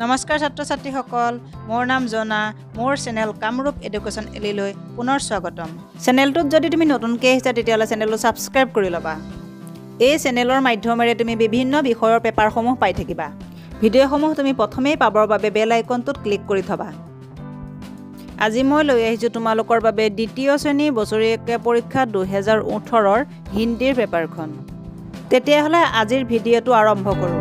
নমস্কাৰ ছাত্ৰ ছাত্ৰীসকল মোৰ নাম জনা মোৰ চেনেল কামৰূপ এডুকেশ্যন এলিলৈ পুনৰ স্বাগতম চেনেলটোত যদি তুমি নতুনকৈ আহিছা তেতিয়াহ'লে চেনেলটো ছাবস্ক্ৰাইব কৰি ল'বা এই চেনেলৰ মাধ্যমেৰে তুমি বিভিন্ন বিষয়ৰ পেপাৰসমূহ পাই থাকিবা ভিডিঅ'সমূহ তুমি প্ৰথমেই পাবৰ বাবে বেল আইকনটোত ক্লিক কৰি থবা আজি মই লৈ আহিছোঁ তোমালোকৰ বাবে দ্বিতীয় শ্ৰেণীৰ বছৰীয়া পৰীক্ষা 2018ৰ হিন্দীৰ পেপাৰখন তেতিয়াহ'লে আজিৰ ভিডিঅ'টো আৰম্ভ কৰোঁ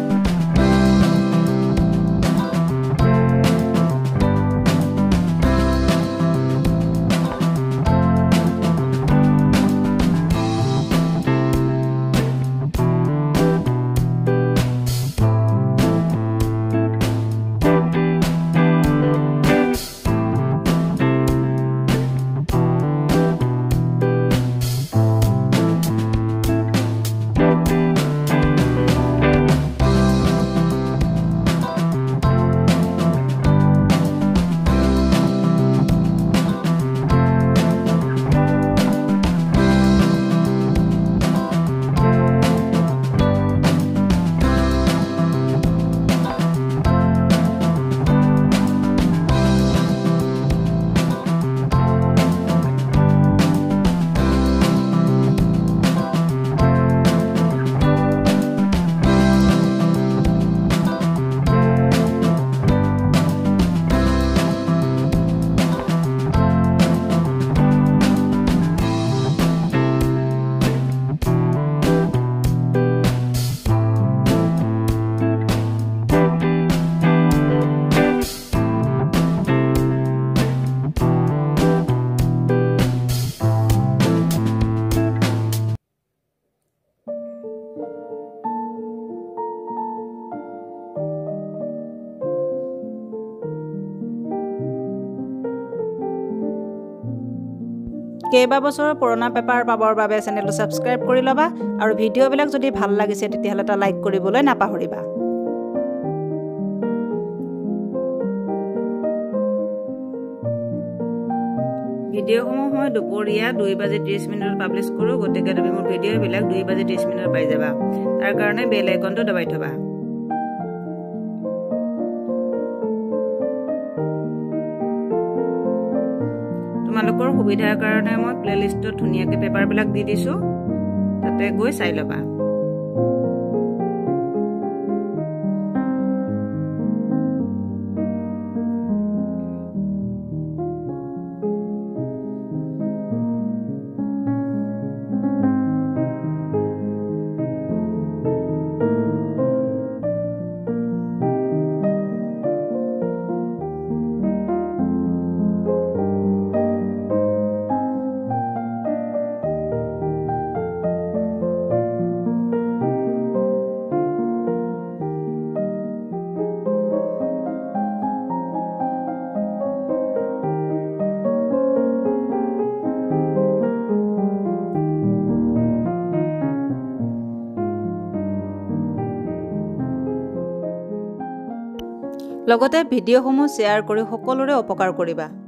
কেইবা বছৰৰ পুৰণা পেপাৰ পাবৰ বাবে চেনেলটো ছাবস্ক্ৰাইব কৰি ল'বা আৰু ভিডিঅ'বিলাক যদি ভাল লাগিছে তেতিয়াহ'লে এটা লাইক কৰিবলৈ নাপাহৰিবা ভিডিঅ'সমূহ মই দুপৰীয়া 2:30 পাব্লিছ কৰোঁ গতিকে তুমি মোৰ ভিডিঅ'বিলাক 2:30 পাই যাবা তাৰ কাৰণে বেল আইকনটো দবাই থবা তোমালোকৰ সুবিধাৰ কাৰণে মই প্লেলিষ্টত ধুনীয়াকৈ পেপাৰবিলাক দি দিছোঁ তাতে গৈ চাই ল'বা লগতে ভিডিঅ'সমূহ শ্বেয়াৰ কৰি সকলোৰে উপকাৰ কৰিবা